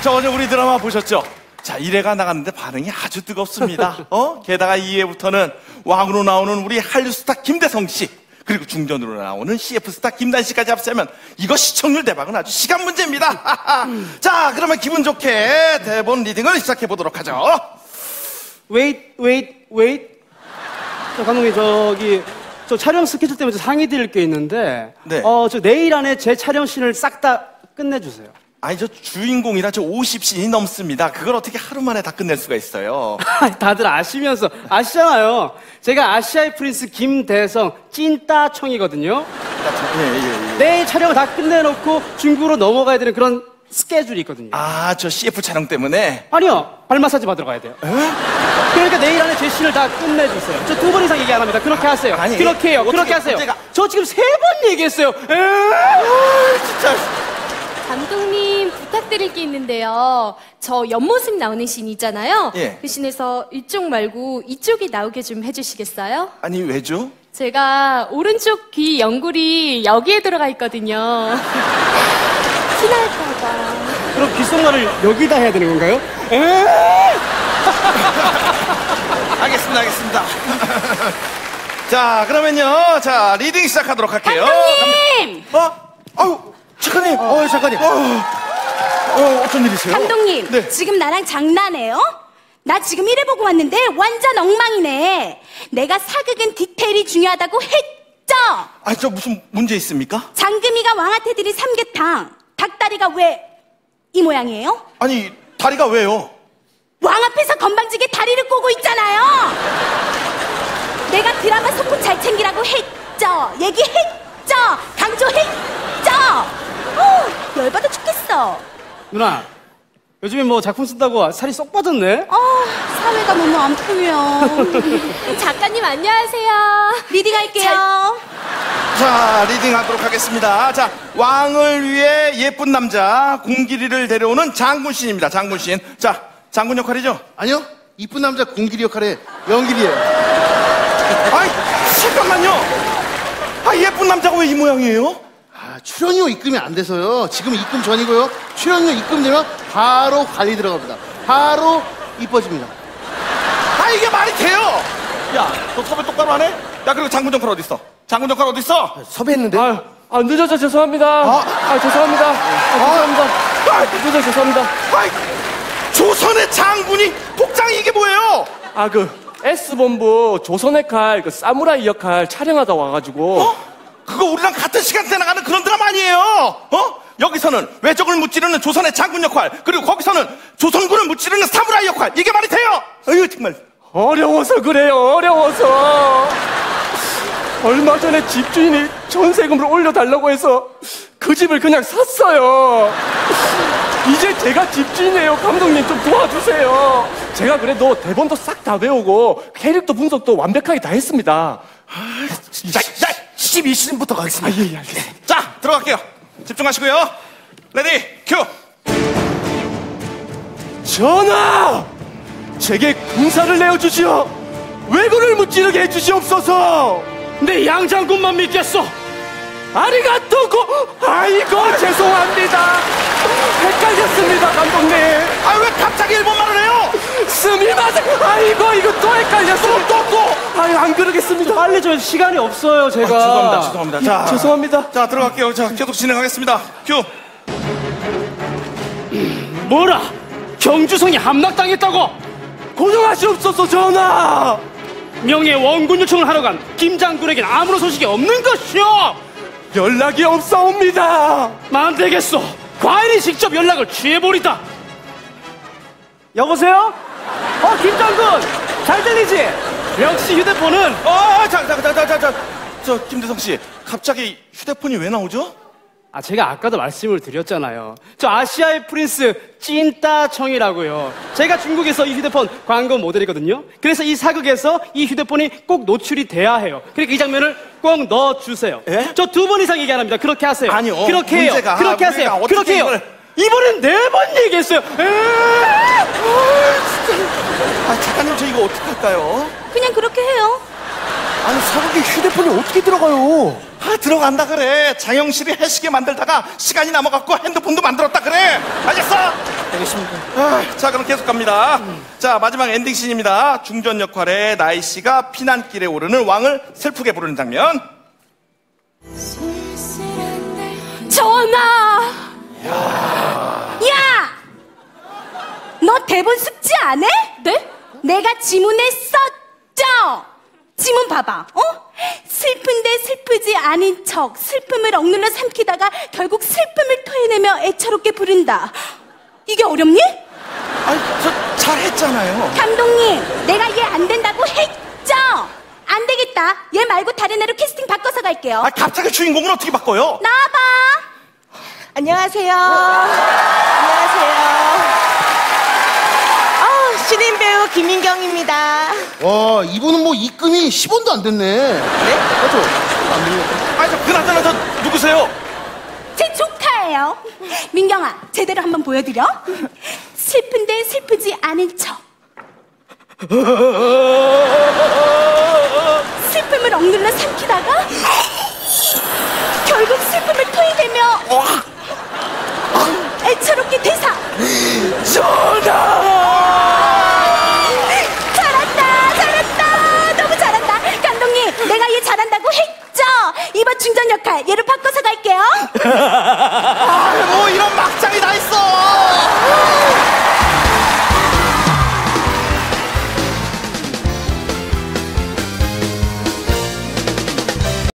자, 어제 우리 드라마 보셨죠? 자, 1회가 나갔는데 반응이 아주 뜨겁습니다. 게다가 2회부터는 왕으로 나오는 우리 한류 스타 김대성 씨, 그리고 중전으로 나오는 CF 스타 김단 씨까지 합세하면 이거 시청률 대박은 아주 시간 문제입니다. 자, 그러면 기분 좋게 대본 리딩을 시작해 보도록 하죠. wait. 감독님, 저 촬영 스케줄 때문에 상의 드릴 게 있는데, 네. 저 내일 안에 제 촬영 씬을 싹 다 끝내주세요. 아니, 저 주인공이라 저 50씬이 넘습니다. 그걸 어떻게 하루 만에 다 끝낼 수가 있어요? 다들 아시잖아요. 제가 아시아의 프린스 김대성 찐따청이거든요. 예. 내일 촬영을 다 끝내놓고 중국으로 넘어가야 되는 그런 스케줄이 있거든요. 아, 저 CF 촬영 때문에? 아니요, 발 마사지 받으러 가야 돼요. 그러니까 내일 안에 제 씬을 다 끝내주세요. 저 2번 이상 얘기 안 합니다. 그렇게 하세요. 아니, 그렇게 해요. 그렇게 하세요. 저 지금 3번 얘기했어요. 진짜. 감독님, 부탁드릴 게 있는데요. 저 옆모습 나오는 씬 있잖아요. 예. 그 씬에서 이쪽 말고 이쪽이 나오게 좀 해주시겠어요? 아니, 왜죠? 제가 오른쪽 귀 연골이 여기에 들어가 있거든요. 티날까봐. 그럼 귓속말을 여기다 해야 되는 건가요? 알겠습니다. 자, 그러면요. 자, 리딩 시작하도록 할게요. 감독님! 아유, 작가님. 작가님. 어쩐 일이세요? 감독님, 네. 지금 나랑 장난해요? 나 지금 1회 보고 왔는데 완전 엉망이네. 내가 사극은 디테일이 중요하다고 했죠? 아니, 저 무슨 문제 있습니까? 장금이가 왕한테 드린 삼계탕, 닭다리가 왜 이 모양이에요? 아니, 다리가 왜요? 왕 앞에서 건방지게 다리를 꼬고 있잖아요. 내가 드라마 속도 잘 챙기라고 했죠? 얘기했죠? 강조했죠? 열받아 죽겠어. 누나, 요즘에 뭐 작품 쓴다고 살이 쏙 빠졌네? 사회가 너무 안 풀려. 작가님, 안녕하세요. 리딩 할게요. 자, 리딩 하도록 하겠습니다. 자, 왕을 위해 예쁜 남자 공길이를 데려오는 장군신입니다. 장군신. 자, 장군 역할이죠? 아니요, 이쁜 남자 공길이 역할의 영길이에요. 아이, 잠깐만요. 예쁜 남자가 왜 이 모양이에요? 출연료 입금이 안 돼서요. 지금 입금 전이고요. 출연료 입금되면 바로 관리 들어갑니다. 바로 이뻐집니다. 이게 말이 돼요? 야, 너 섭외 똑바로 안 해? 야, 그리고 장군 역할 어딨어? 장군 역할 어딨어? 섭외했는데? 늦어서 죄송합니다. 죄송합니다. 늦어서 죄송합니다. 조선의 장군이 복장이 이게 뭐예요? S본부 조선의 칼, 사무라이 역할 촬영하다 와가지고. 그거 우리랑 같은 시간대 나가는 그런 드라마 아니에요? 여기서는 외적을 무찌르는 조선의 장군 역할, 그리고 거기서는 조선군을 무찌르는 사무라이 역할. 이게 말이 돼요? 정말. 어려워서 그래요, 어려워서. 얼마 전에 집주인이 전세금을 올려달라고 해서 그 집을 그냥 샀어요. 이제 제가 집주인이에요. 감독님 좀 도와주세요. 제가 그래도 대본도 싹 다 외우고 캐릭터 분석도 완벽하게 다 했습니다. 12시즌부터 가겠습니다. 예, 알겠습니다. 자, 들어갈게요. 집중하시고요. 레디, 큐! 전하! 제게 군사를 내어주시오. 왜군을 무찌르게 해주시옵소서. 내 양장군만 믿겠어. 아리가토고. 아이고, 죄송합니다. 헷갈렸습니다, 감독님. 왜 갑자기 일본말을 해요? 스미마세. 아이고, 이거 또 헷갈렸어. 또. 안 그러겠습니다. 빨리 좀 시간이 없어요, 제가. 죄송합니다. 자, 죄송합니다. 자, 들어갈게요. 자, 계속 진행하겠습니다. 큐! 뭐라? 경주성이 함락당했다고? 고정하시옵소서, 전하. 명예 원군 요청을 하러 간 김장군에겐 아무런 소식이 없는 것이오. 연락이 없사옵니다. 안 되겠어. 과인이 직접 연락을 취해버리다. 여보세요? 김장군! 잘 들리지? 역시 휴대폰은 저 김대성 씨, 갑자기 휴대폰이 왜 나오죠? 제가 아까도 말씀을 드렸잖아요. 저 아시아의 프린스 찐따청이라고요. 제가 중국에서 이 휴대폰 광고 모델이거든요. 그래서 이 사극에서 이 휴대폰이 꼭 노출이 돼야 해요. 그러니까 이 장면을 꼭 넣어주세요. 예? 저 2번 이상 얘기 안 합니다. 그렇게 하세요. 아니요. 그렇게 해요. 문제가 그렇게 하세요. 어떻게 그렇게 해요. 이번엔 4번 얘기했어요. 작가님, 저 이거 어떡할까요? 그냥 그렇게 해요. 아니, 사극에 휴대폰이 어떻게 들어가요? 들어간다 그래. 장영실이 해시계 만들다가 시간이 남아갖고 핸드폰도 만들었다 그래. 알겠어? 알겠습니다. 자, 그럼 계속 갑니다. 자, 마지막 엔딩 씬입니다. 중전 역할의 나이 씨가 피난길에 오르는 왕을 슬프게 부르는 장면. 전하! 야! 너 대본 숙지 안 해? 네? 내가 지문에 썼죠? 지문 봐봐, 어? 슬픈데 슬프지 않은 척 슬픔을 억눌러 삼키다가 결국 슬픔을 토해내며 애처롭게 부른다. 이게 어렵니? 아니, 저 잘했잖아요. 감독님, 내가 얘 안 된다고 했죠? 안 되겠다. 얘 말고 다른 애로 캐스팅 바꿔서 갈게요. 아, 갑자기 주인공을 어떻게 바꿔요? 나와봐. 안녕하세요. 안녕하세요. 신인 배우 김민경입니다. 와, 이분은 뭐 입금이 10원도 안 됐네. 네? 맞죠? 안 돼요. 아니, 저 그나저나 저 누구세요? 제 조카예요. 민경아, 제대로 한번 보여드려. 슬픈데 슬프지 않은 척. 슬픔을 억눌러 삼키다가 결국 슬픔을 토해내며 애처롭게 대사. 전하!